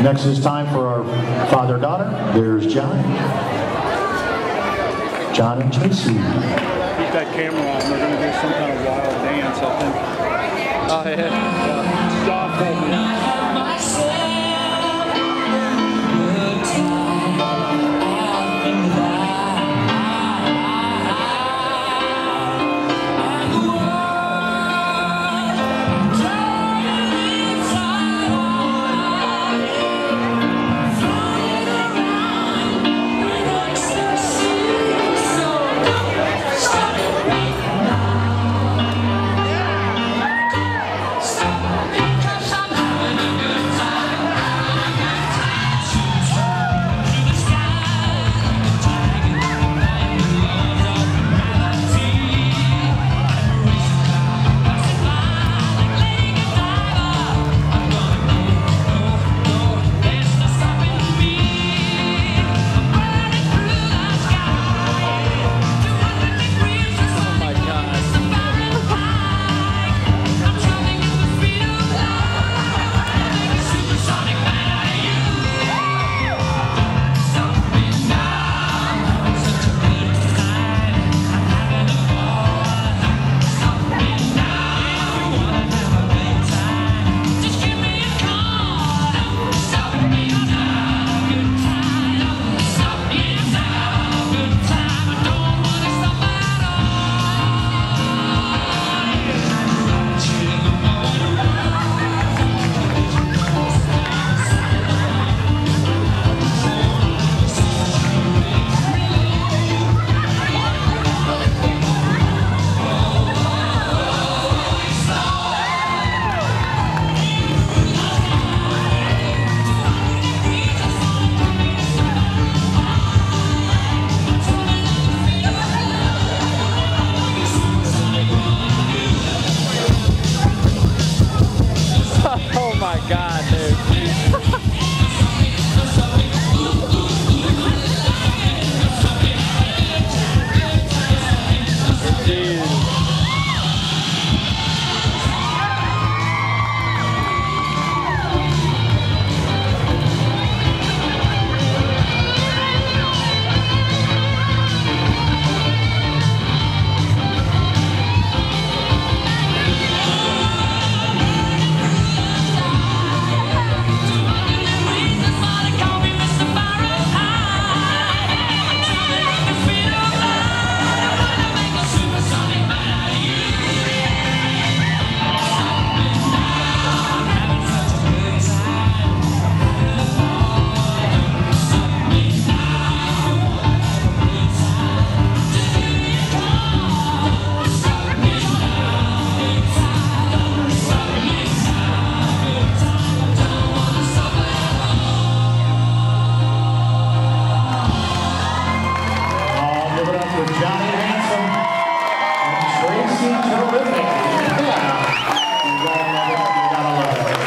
Next is time for our father-daughter. There's John and Tracy. Keep that camera on. They're going to do some kind of wild dance, I think. Oh, yeah. Stop holding it. Oh my God, dude. Dude. Johnny Handsome and Tracy Terrific. Yeah.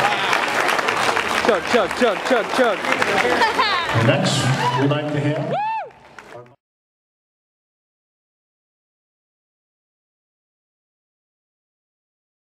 You gotta love it. You gotta love it. Chug, chug, chug, chug, chug. Next, we'd like to have